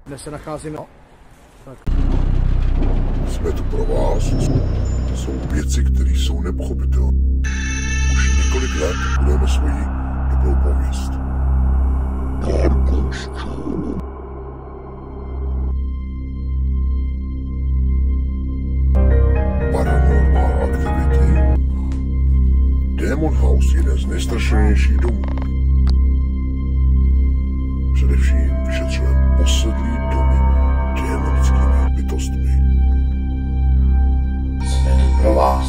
Dnes se nacházíme. Tak. Jsme tu pro vás. To jsou věci, které jsou nepochopitelné. Už několik let budeme svoji dobrou pověst. Paranormal aktivity. Demon House je jeden z nejstrašenějších domů. Především vyšetřujeme posedlý domy démonickými bytostmi. Jsme pro vás.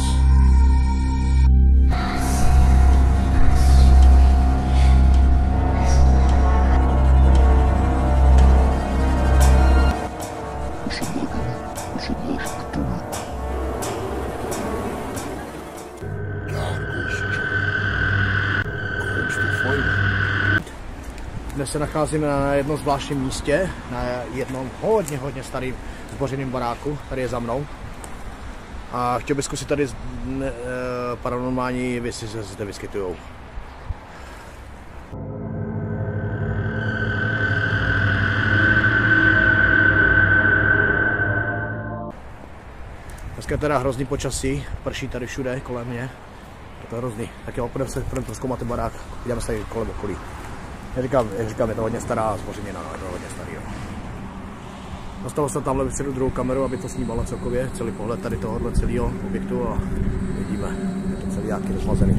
Dnes se nacházíme na jednom zvláštním místě, na jednom hodně starým zbořeným baráku, tady je za mnou. A chtěl bych zkusit tady paranormální věci se zde vyskytujou. Dneska je teda hrozný počasí, prší tady všude kolem mě. Je to hrozný. Tak jo, půjdeme prozkoumat ten barák, podíváme se tady kolem okolí. Jak říkám, je to hodně stará zbořenina, je to hodně starý. Jo. Nastavil jsem tamhle vepředu druhou kameru, aby to snímalo celkově, celý pohled tady tohohle celého objektu a vidíme, je to celý nějaký rozmazený.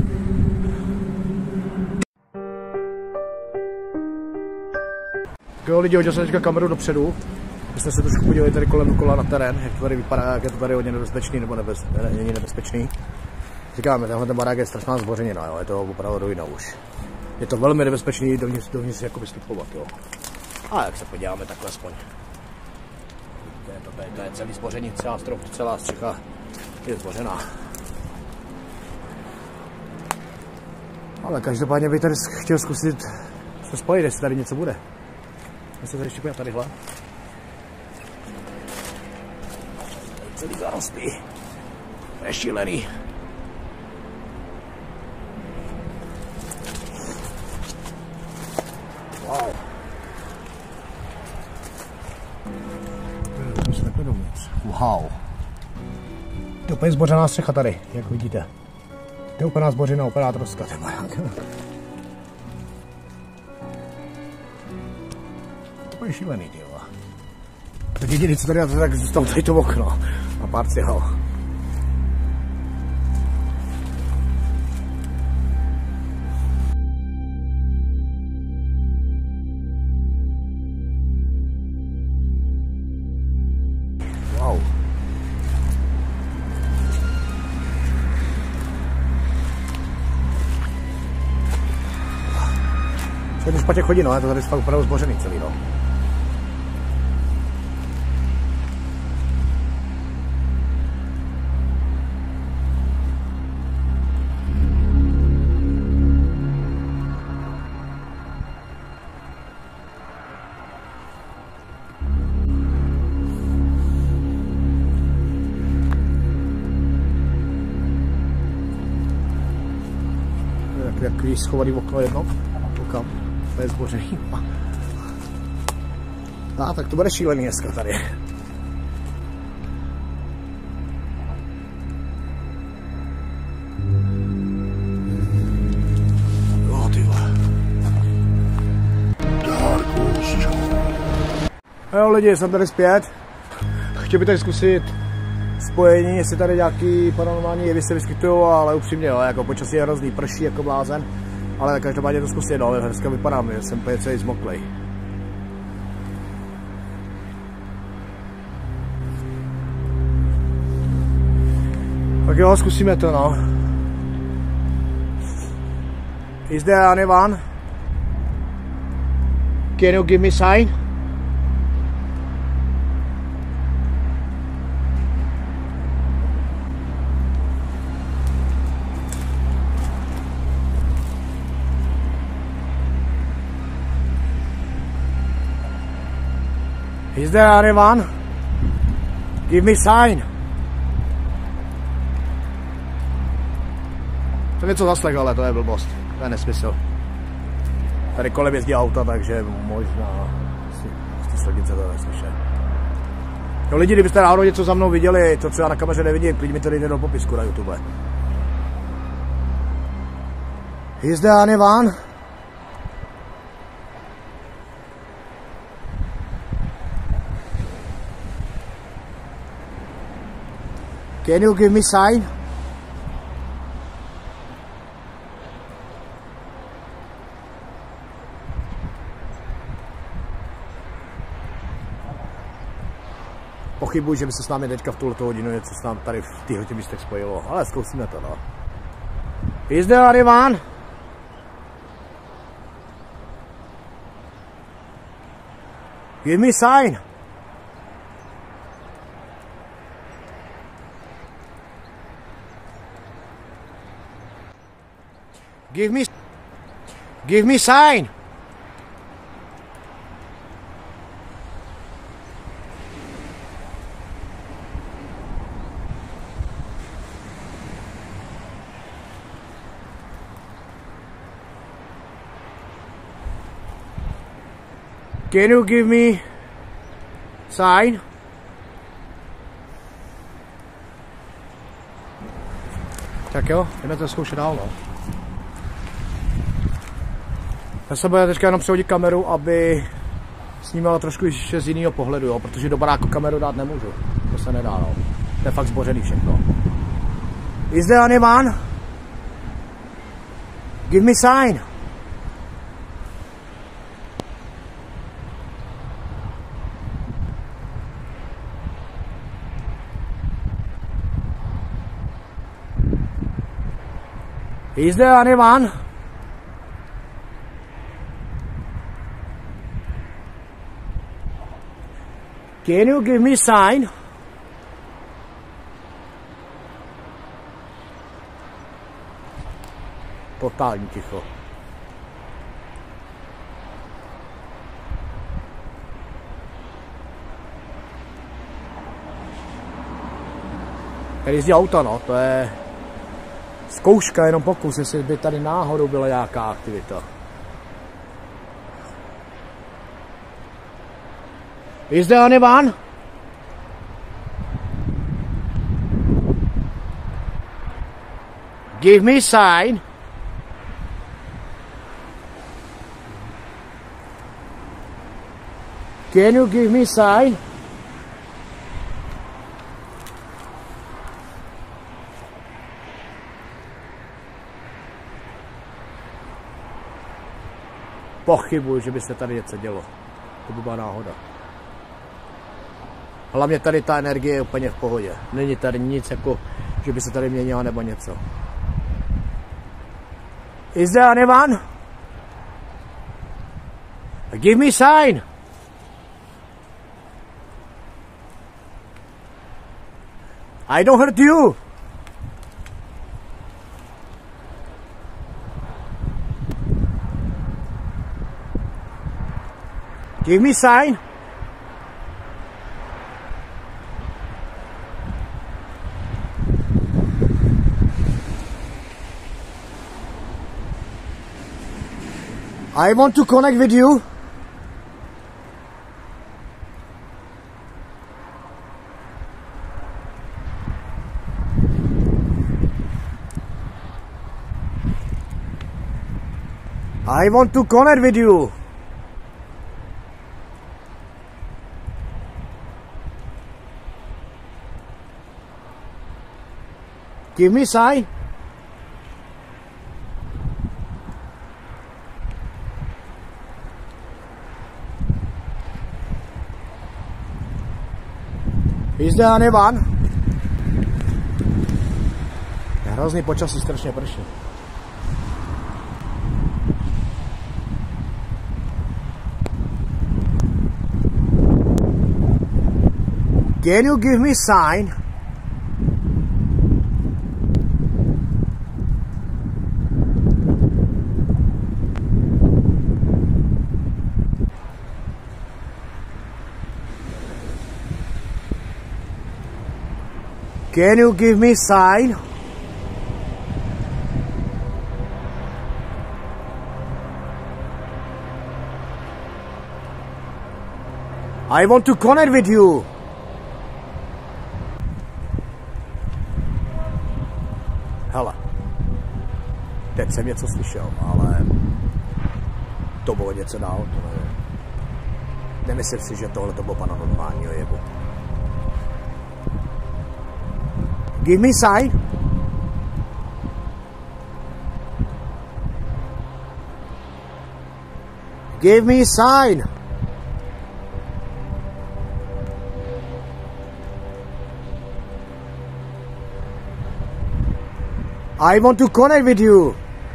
Tak jo lidi, hodil jsem teďka kameru dopředu, my jsme se trošku podívali tady kolem dokola na terén, jak to tady vypadá, jak je to tady hodně nebezpečný nebo není nebezpečný. Říkáme, tenhle ten barák je strašná zbořenina, jo, je to opravdu ruina už. Je to velmi nebezpečný dovnitř jako vystupovat, jo. A jak se podíváme takhle aspoň. To je celý zboření, celá strop, celá střecha je zbořená. Ale každopádně bych tady chtěl zkusit se spojit, jestli tady něco bude. Já se tady ještě podívám tadyhle. Celý zarostlý. To je šílený. Wow. Wow. To je úplně zbořená střecha tady, jak vidíte. To je úplná zbořená, úplná troska, ten barák. To je šílený, tyjo. Tak jediný, co tady je, tak zůstalo tady to okno a pár cihel. Wow. To je špatně chodí, no, je to tady fakt opravdu zbořený celý, no. Takový schovaný okno jedno, koukám, to je zbořený. Tak to bude šílený dneska tady. Jo, ty vole. Jo lidi, jsem tady zpět. Chtěl bych tady zkusit spojení, jestli tady nějaký paranormální jevy se vyskytují, ale upřímně, jo, jako počasí je hrozný, prší jako blázen, ale každopádně to zkusit, no, dneska vypadám, že jsem úplně celý zmoklej. Tak jo, zkusíme to, no. Is there anyone? Can you give me sign? Is there anyone? Give me sign. To něco zaslech, ale to je blbost. To je nesmysl. Tady kolem jezdí auta, takže možná si ty silnice to neslyšet. No lidi, kdybyste náhodou něco za mnou viděli, to co já na kameře nevidím, klidně mi to dejte do popisku na YouTube. Is there anyone? Can you give me sign? Pochybuji, že by se s námi teďka v tuhleto hodinu něco s námi tady v těchto místech spojilo, ale zkusíme to, no. Is there anyone? Give me sign. Give me sign. Can you give me sign? Tak jo, jdeme to zkoušet dál, no. Já se budu teďka jenom přehodit kameru, aby snímala trošku ještě z jiného pohledu, jo, protože do baráku kameru dát nemůžu. To se nedá, no. To je fakt zbořený všechno. Is there anyone? Give me sign. Is there anyone? Can you give me sign? Totální ticho. Tady jezdí auto, no, to je zkouška, jenom pokus, jestli by tady náhodou byla nějaká aktivita. Is there anyone? Give me sign. Can you give me sign? Pochybuji, že by se tady něco dělo. To by byla náhoda. Hlavně tady ta energie je úplně v pohodě. Není tady nic jako, že by se tady měnila nebo něco. Is there anyone? Give me sign. I don't hurt you. Give me sign. I want to connect with you. I want to connect with you. Give me sign. Is there anyone? Je hrozný počasí, strašně prší. Can you give me sign? Can you give me sign? I want to connect with you. Hele, teď jsem něco slyšel, ale to bylo něco dál, to nevím. Nemyslím si, že tohle to bylo paranormálního jevu. Give me sign. Give me sign. I want to connect with you.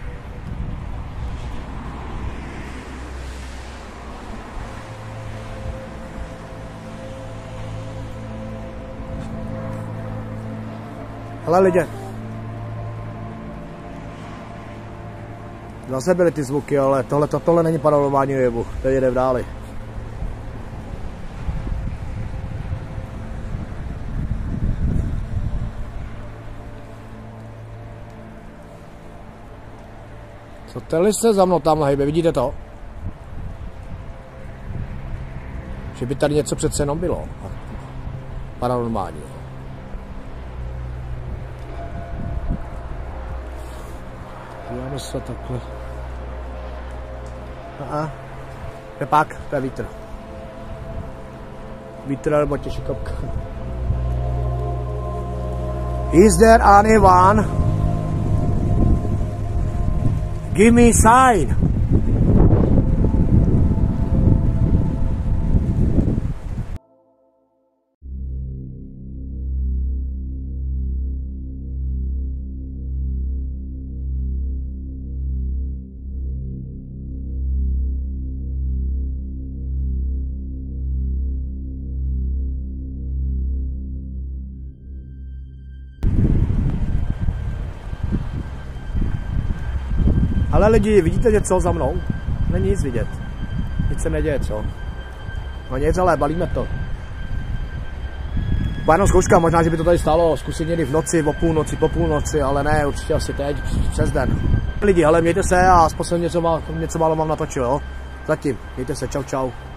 Hele lidi. Zase byly ty zvuky, ale tohle není paranormální jevu. Teď jde dále. Co tady se za mnou tamhle hejbe, vidíte to? Že by tady něco přece jenom bylo. Paranormální. Díváme se takhle. Pepák, to je vítr. Vítr nebo těžkopka. Is there anyone? Give me sign. Ale lidi, vidíte něco za mnou? Není nic vidět. Nic se neděje, co? No nic, ale balíme to. Párnou zkouška, možná, že by to tady stálo zkusit někdy v noci, o půlnoci, po půlnoci, ale ne, určitě asi teď, přes den. Lidi, hele, mějte se a aspoň něco málo vám natočil, jo? Zatím, mějte se, čau čau.